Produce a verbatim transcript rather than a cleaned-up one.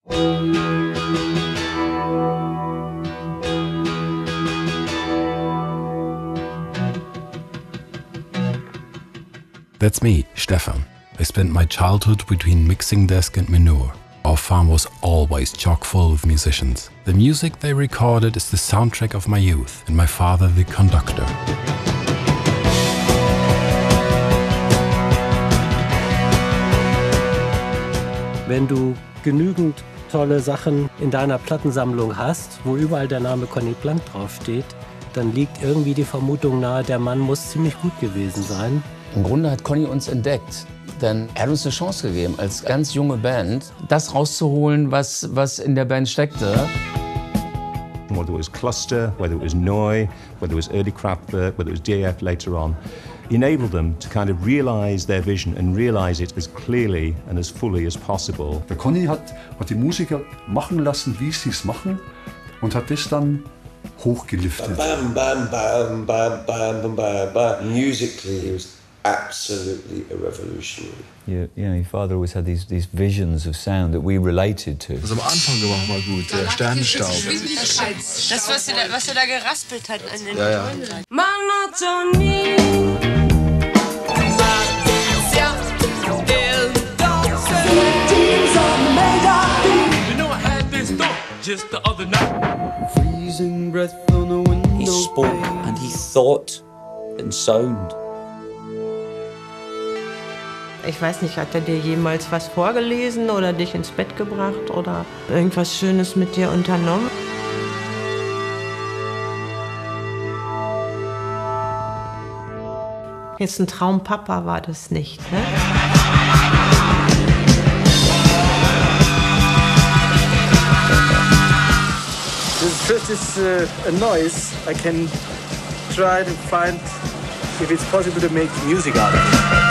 That's me, Stefan. I spent my childhood between mixing desk and manure. Our farm was always chock full of musicians. The music they recorded is the soundtrack of my youth, and my father the conductor. Wenn du genügend tolle Sachen in deiner Plattensammlung hast, wo überall der Name Conny Plank draufsteht, dann liegt irgendwie die Vermutung nahe, der Mann muss ziemlich gut gewesen sein. Im Grunde hat Conny uns entdeckt, denn er hat uns eine Chance gegeben, als ganz junge Band, das rauszuholen, was, was in der Band steckte. Whether it was Cluster, whether it was Neu, whether it was early Kraftwerk, whether it was D F later on, enabled them to kind of realise their vision and realise it as clearly and as fully as possible. Der Conny hat, hat die Musiker machen lassen, wie sie es machen, und hat das dann hochgeliftet. Bam, bam, bam, bam, bam, bam, bam, bam. Musically, it was absolutely a revolutionary. You, you know, your father always had these, these visions of sound that we related to. Das am Anfang gemacht war gut, der Sternenstaub. Das, was er da, was er da geraspelt hat an den ja, ja. Monotonie. He spoke and he thought in sound. Ich weiß nicht, hat er dir jemals was vorgelesen oder dich ins Bett gebracht oder irgendwas Schönes mit dir unternommen? Jetzt ein Traumpapa war das nicht, ne? First is uh, a noise. I can try to find if it's possible to make music out of it.